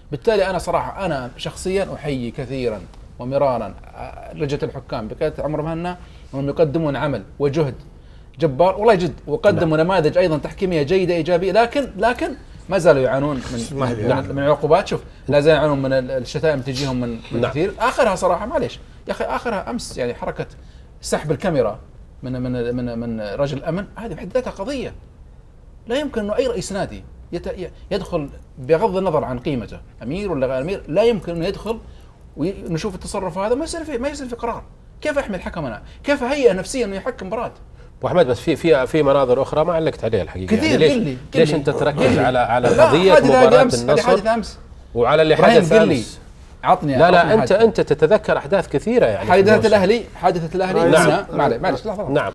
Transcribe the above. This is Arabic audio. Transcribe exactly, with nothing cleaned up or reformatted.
بالتالي انا صراحه انا شخصيا احيي كثيرا ومرارا لجنه الحكام بقياده عمر مهنا، انهم يقدمون عمل وجهد جبار والله جد، وقدموا نعم. نماذج ايضا تحكيميه جيده ايجابيه، لكن لكن ما زالوا يعانون من من, نعم. من العقوبات. شوف لا زالوا يعانون من الشتائم تجيهم من, من نعم. كثير. اخرها صراحه معليش يا اخي، اخرها امس يعني حركه سحب الكاميرا من من من من رجل الامن، هذه بحد ذاتها قضيه. لا يمكن انه اي رئيس نادي يدخل بغض النظر عن قيمته امير ولا غير امير، لا يمكن انه يدخل ونشوف التصرف هذا ما يصير فيه ما يصير في قرار. كيف احمي الحكم انا؟ كيف هيئ نفسيا انه يحكم مباراه؟ ابو احمد بس في في في مناظر اخرى ما علقت عليها الحقيقه. كثير. يعني ليش قلي ليش قلي انت تركز قلي على على قضيه مباراه النصر وعلى اللي حدث امس؟ عطني لا لا انت انت تتذكر احداث كثيره يعني حادثه الاهلي حادثه الاهلي نعم معلش معلش لحظه نعم